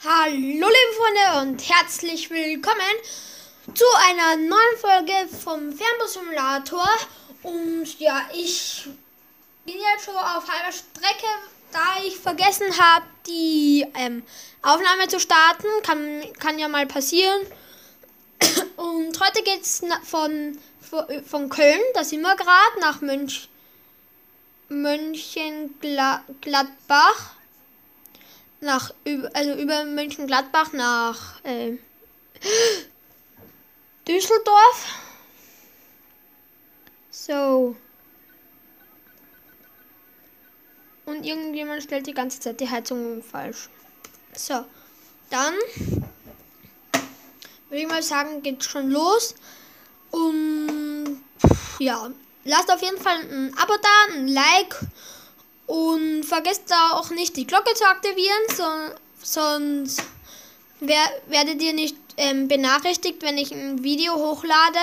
Hallo liebe Freunde und herzlich willkommen zu einer neuen Folge vom Fernbus-Simulator. Und ja, ich bin jetzt schon auf halber Strecke, da ich vergessen habe, die Aufnahme zu starten. Kann ja mal passieren. Und heute geht es von Köln, da sind wir gerade, nach Mönchengladbach. Über Mönchengladbach nach Düsseldorf. So. Und irgendjemand stellt die ganze Zeit die Heizung falsch. So. Dann würde ich mal sagen, geht's schon los. Und ja, lasst auf jeden Fall ein Abo da, ein Like. Und vergesst da auch nicht die Glocke zu aktivieren, sonst werdet ihr nicht benachrichtigt, wenn ich ein Video hochlade.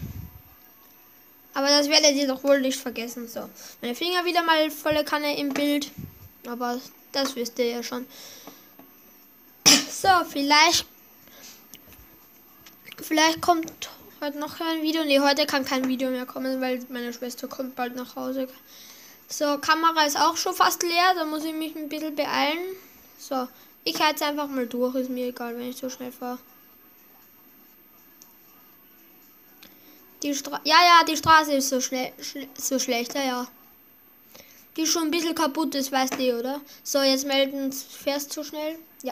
Aber das werdet ihr doch wohl nicht vergessen. So, meine Finger wieder mal volle Kanne im Bild. Aber das wisst ihr ja schon. So, vielleicht kommt heute noch ein Video. Ne, heute kann kein Video mehr kommen, weil meine Schwester kommt bald nach Hause. So, Kamera ist auch schon fast leer, da muss ich mich ein bisschen beeilen. So, ich heiz einfach mal durch, ist mir egal, wenn ich so schnell fahre. Die Straße ist so schlecht, ja. Die ist schon ein bisschen kaputt, das weißt du, oder? So, jetzt melden, fährst zu schnell? Ja.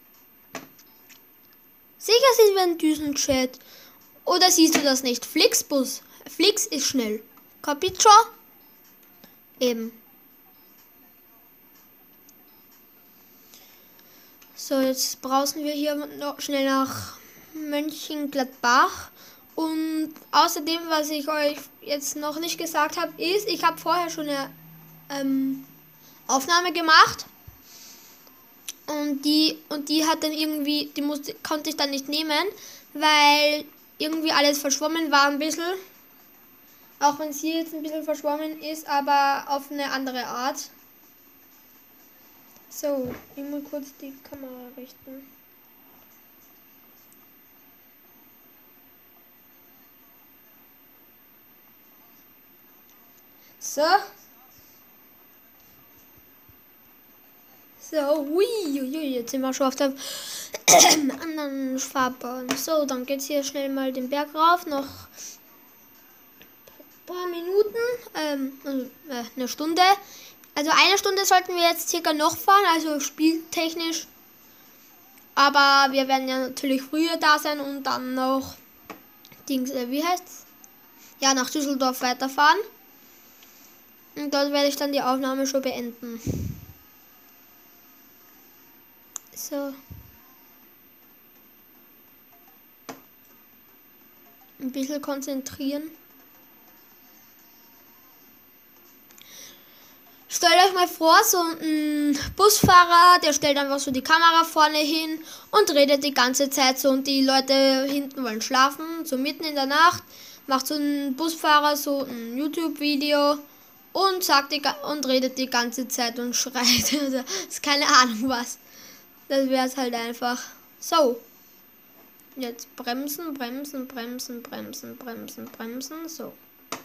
Sicher sind wir ein Düsenchat. Oder siehst du das nicht? Flixbus. Flix ist schnell. Capito? Eben. So, jetzt brausen wir hier noch schnell nach Mönchengladbach. Und außerdem, was ich euch jetzt noch nicht gesagt habe, ist, ich habe vorher schon eine Aufnahme gemacht. Und die hat dann irgendwie, konnte ich dann nicht nehmen, weil irgendwie alles verschwommen war ein bisschen. Auch wenn es hier jetzt ein bisschen verschwommen ist, aber auf eine andere Art. So, ich muss kurz die Kamera richten. So. So, hui, jetzt sind wir schon auf der anderen Fahrbahn. So, dann geht's hier schnell mal den Berg rauf, noch paar Minuten, eine Stunde. Also eine Stunde sollten wir jetzt circa noch fahren, also spieltechnisch. Aber wir werden ja natürlich früher da sein und dann noch wie heißt's? Ja, nach Düsseldorf weiterfahren. Und dort werde ich dann die Aufnahme schon beenden. So. Ein bisschen konzentrieren. Stellt euch mal vor, so ein Busfahrer, der stellt einfach so die Kamera vorne hin und redet die ganze Zeit so und die Leute hinten wollen schlafen, so mitten in der Nacht, macht so ein Busfahrer so ein YouTube-Video und und redet die ganze Zeit und schreit. Also, ist keine Ahnung was. Das wäre es halt einfach. So. Jetzt bremsen, so.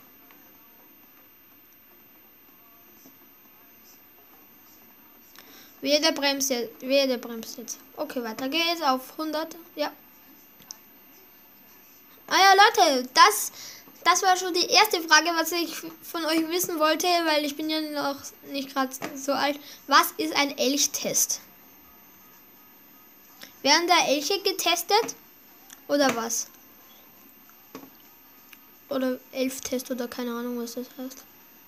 Wehe, der bremst jetzt. Okay, weiter geht's auf 100. Ja. Ah ja, Leute, das war schon die erste Frage, was ich von euch wissen wollte, weil ich bin ja noch nicht gerade so alt. Was ist ein Elchtest? Werden da Elche getestet? Oder was? Oder Elftest oder keine Ahnung, was das heißt.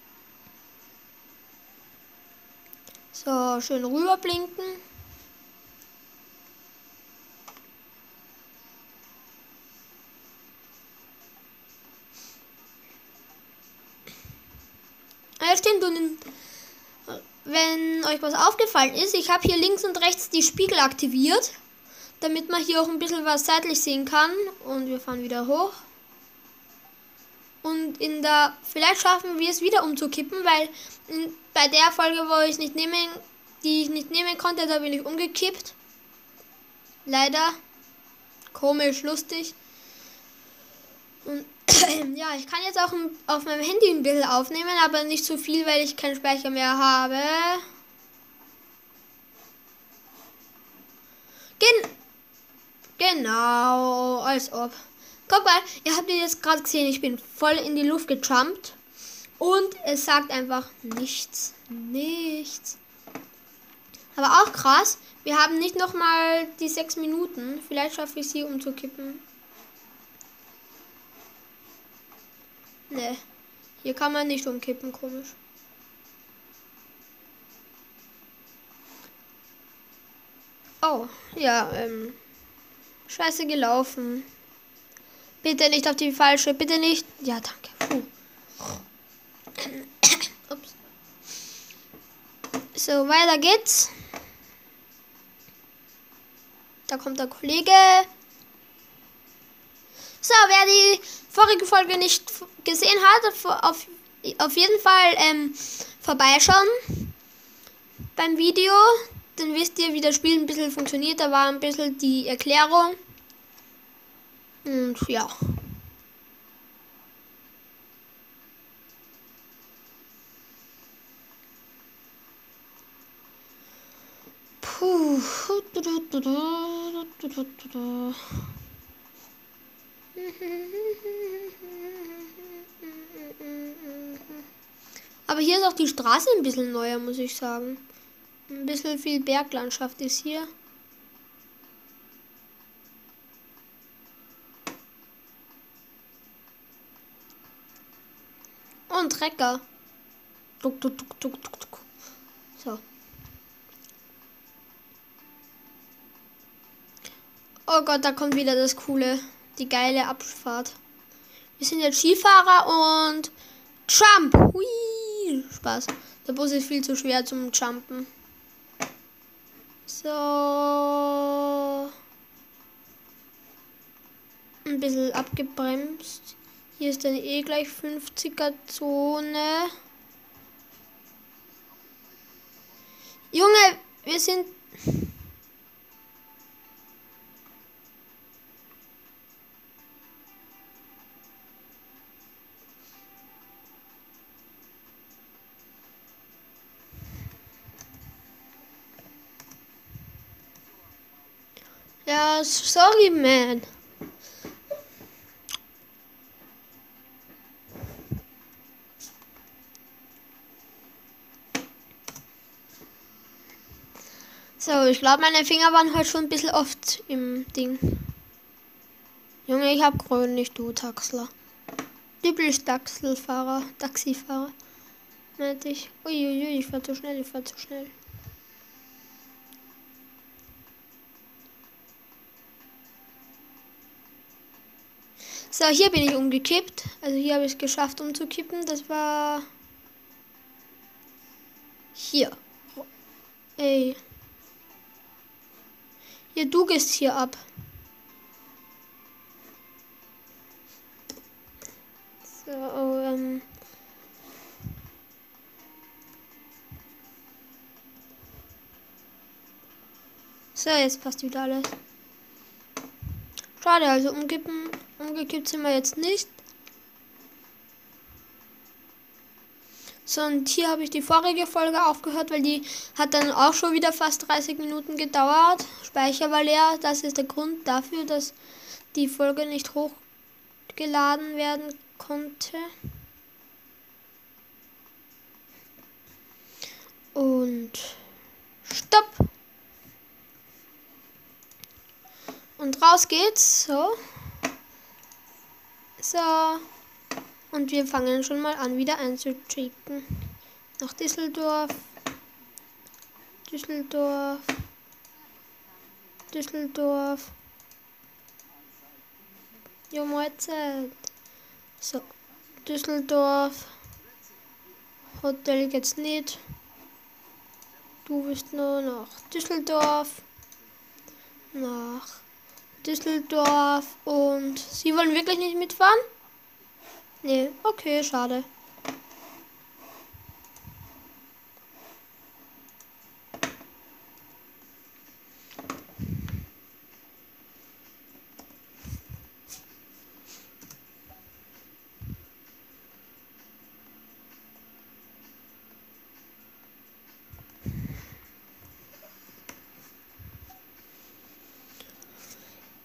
So, schön rüberblinken. Ja, stimmt. Und wenn euch was aufgefallen ist, ich habe hier links und rechts die Spiegel aktiviert, damit man hier auch ein bisschen was seitlich sehen kann. Und wir fahren wieder hoch. Und vielleicht schaffen wir es wieder umzukippen, weil bei der Folge, die ich nicht nehmen konnte, da bin ich umgekippt. Leider. Komisch, lustig. Und ja, ich kann jetzt auch auf meinem Handy ein bisschen aufnehmen, aber nicht so viel, weil ich keinen Speicher mehr habe. Genau, als ob. Guck mal, ihr habt jetzt gerade gesehen, ich bin voll in die Luft gejumpt. Und es sagt einfach nichts. Nichts. Aber auch krass, wir haben nicht nochmal die 6 Minuten. Vielleicht schaffe ich sie umzukippen. Ne, hier kann man nicht umkippen, komisch. Oh, ja, scheiße gelaufen. Bitte nicht auf die falsche, bitte nicht. Ja, danke. Puh. Ups. So, weiter geht's. Da kommt der Kollege. So, wer die vorige Folge nicht gesehen hat, auf jeden Fall vorbeischauen beim Video. Dann wisst ihr, wie das Spiel ein bisschen funktioniert. Da war ein bisschen die Erklärung. Und ja. Puh. Aber hier ist auch die Straße ein bisschen neuer, muss ich sagen. Ein bisschen viel Berglandschaft ist hier. Und Trecker. Tuk, tuk, tuk, tuk, tuk, tuk. So. Oh Gott, da kommt wieder das Coole. Die geile Abfahrt. Wir sind jetzt Skifahrer und Jump. Hui. Spaß. Der Bus ist viel zu schwer zum Jumpen. So. Ein bisschen abgebremst. Hier ist dann eh gleich 50er Zone. Junge, wir sind... Ja, sorry, man. So, ich glaube, meine Finger waren halt schon ein bisschen oft im Ding. Junge, ich hab grün, nicht du, Taxler. Typisch Taxifahrer. Meinte ich. Uiuiui, ich fahr zu schnell, So, hier bin ich umgekippt. Also hier habe ich es geschafft umzukippen. Das war... Hier. Ey. Hier, du gehst hier ab. So, So, jetzt passt wieder alles. Schade, also umgekippt sind wir jetzt nicht. So, und hier habe ich die vorige Folge aufgehört, weil die hat dann auch schon wieder fast 30 Minuten gedauert. Speicher war leer. Das ist der Grund dafür, dass die Folge nicht hochgeladen werden konnte. Und stopp. Und raus geht's. So. So. Und wir fangen schon mal an, wieder einzuchecken. Nach Düsseldorf. Jo, Mahlzeit. So. Düsseldorf. Hotel geht's nicht. Du bist nur nach Düsseldorf. Und Sie wollen wirklich nicht mitfahren? Nee, okay, schade.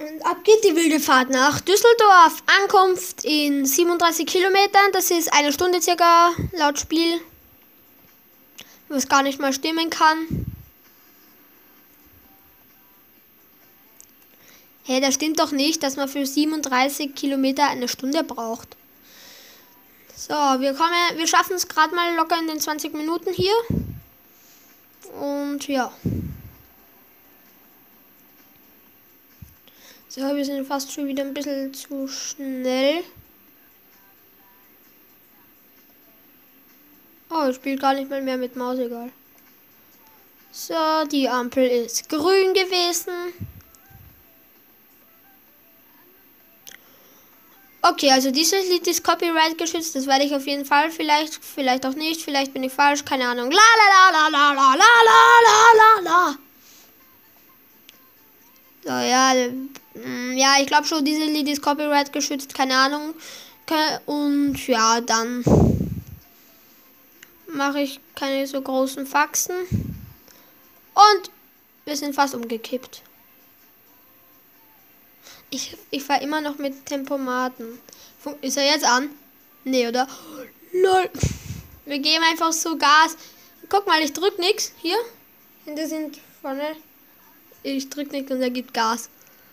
Und ab geht die wilde Fahrt nach Düsseldorf. Ankunft in 37 Kilometern. Das ist eine Stunde circa laut Spiel. Was gar nicht mal stimmen kann. Hey, das stimmt doch nicht, dass man für 37 Kilometer eine Stunde braucht. So, wir schaffen es gerade mal locker in den 20 Minuten hier. Und ja. So, wir sind fast schon wieder ein bisschen zu schnell. Oh, ich spiele gar nicht mal mehr mit Maus, egal. So, die Ampel ist grün gewesen. Okay, also dieses Lied ist Copyright geschützt, das werde ich auf jeden Fall, vielleicht auch nicht, vielleicht bin ich falsch, keine Ahnung. La la la la la la la la la. So, ja, ich glaube schon, dieses Lied ist Copyright geschützt, keine Ahnung. Und ja, dann mache ich keine so großen Faxen. Und wir sind fast umgekippt. Ich fahre immer noch mit Tempomaten. Ist er jetzt an? Nee, oder? Lol. Wir geben einfach so Gas. Guck mal, ich drück nichts. Hier. Hinter sind vorne. Ich drück nichts und er gibt Gas.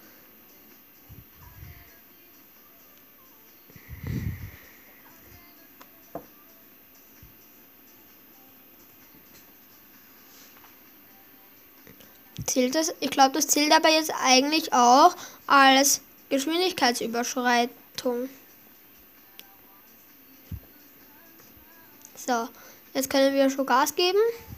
Zählt das? Ich glaube, das zählt aber jetzt eigentlich auch als Geschwindigkeitsüberschreitung. So, jetzt können wir schon Gas geben.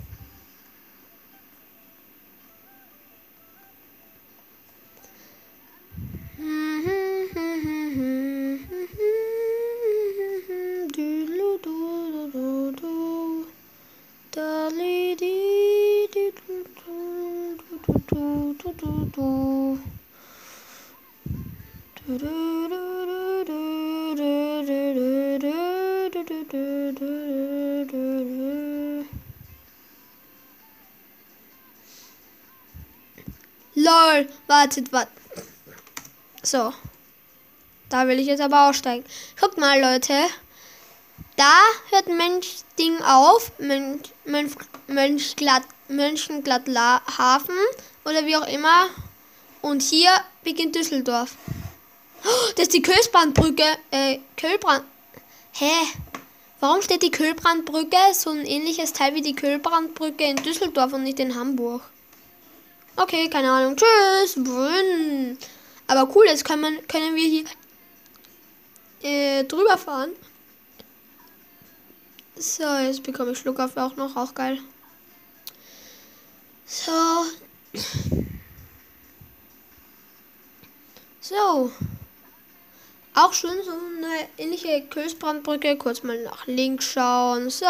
LOL, wartet. So. Da will ich jetzt aber aussteigen. Guckt mal, Leute. Da hört Mönchsding auf. Mönchengladthafen. Oder wie auch immer. Und hier beginnt Düsseldorf. Oh, das ist die Köhlbrandbrücke. Köhlbrand. Hä? Warum steht die Köhlbrandbrücke so ein ähnliches Teil wie die Köhlbrandbrücke in Düsseldorf und nicht in Hamburg? Okay, keine Ahnung. Tschüss. Brünn. Aber cool, jetzt können wir hier drüber fahren. So, jetzt bekomme ich Schluckauf auch noch. Auch geil. So. So. Auch schön so eine ähnliche Köhlbrandbrücke. Kurz mal nach links schauen. So.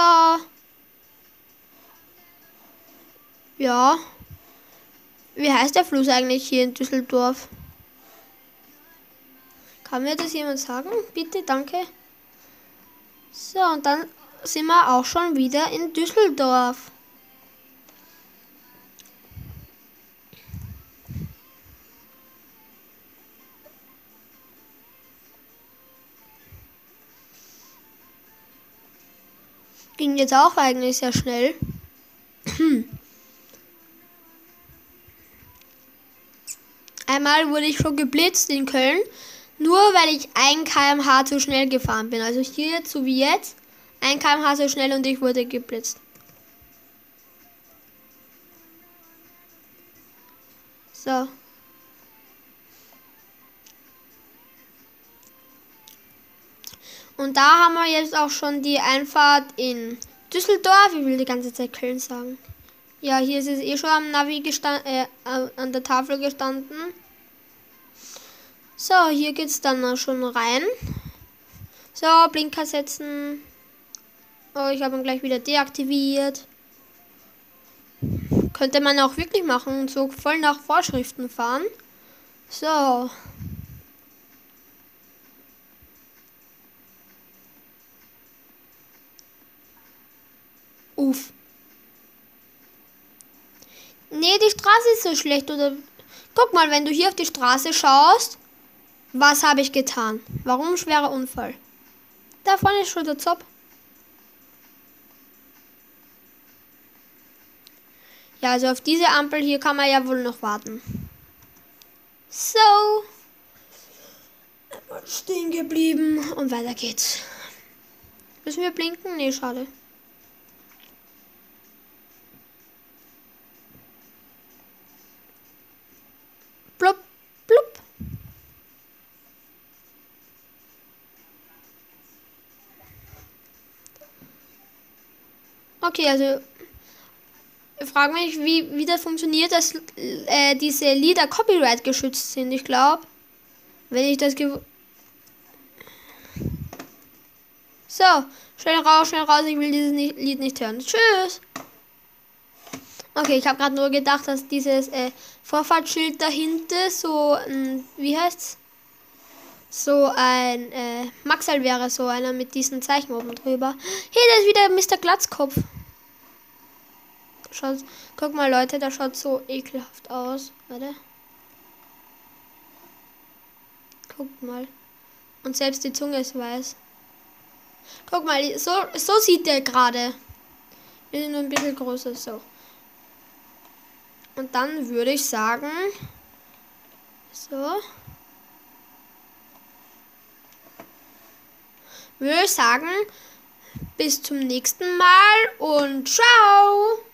Ja. Wie heißt der Fluss eigentlich hier in Düsseldorf? Kann mir das jemand sagen? Bitte, danke. So, und dann sind wir auch schon wieder in Düsseldorf. Ging jetzt auch eigentlich sehr schnell. Einmal wurde ich schon geblitzt in Köln, nur weil ich 1 km/h zu schnell gefahren bin. Also hier jetzt, so wie jetzt, 1 km/h so schnell und ich wurde geblitzt. So. Und da haben wir jetzt auch schon die Einfahrt in Düsseldorf. Ich will die ganze Zeit Köln sagen. Ja, hier ist es eh schon am Navi an der Tafel gestanden. So, hier geht's dann schon rein. So, Blinker setzen. Oh, ich habe ihn gleich wieder deaktiviert. Könnte man auch wirklich machen, so voll nach Vorschriften fahren. So. Uff. Nee, die Straße ist so schlecht, oder Guck mal, wenn du hier auf die Straße schaust, was habe ich getan? Warum schwerer Unfall? Da vorne ist schon der Zopf. Ja, also auf diese Ampel hier kann man ja wohl noch warten. So. Stehen geblieben und weiter geht's. Müssen wir blinken? Nee, schade. Blub, blub. Okay, also ich frage mich, wie das funktioniert, dass diese Lieder Copyright geschützt sind. Ich glaube, wenn ich das so, schnell raus, ich will dieses Lied nicht hören. Tschüss. Okay, ich habe gerade nur gedacht, dass dieses Vorfahrtsschild dahinter so, wie heißt's? So ein Maxal wäre, so einer mit diesen Zeichen oben drüber. Hier, da ist wieder Mr. Glatzkopf. Schaut, guck mal, Leute, der schaut so ekelhaft aus. Warte. Guckt mal. Und selbst die Zunge ist weiß. Guck mal, so sieht der gerade. Wir sind nur ein bisschen größer, so. Und dann würde ich sagen, so. Würde ich sagen, bis zum nächsten Mal und ciao!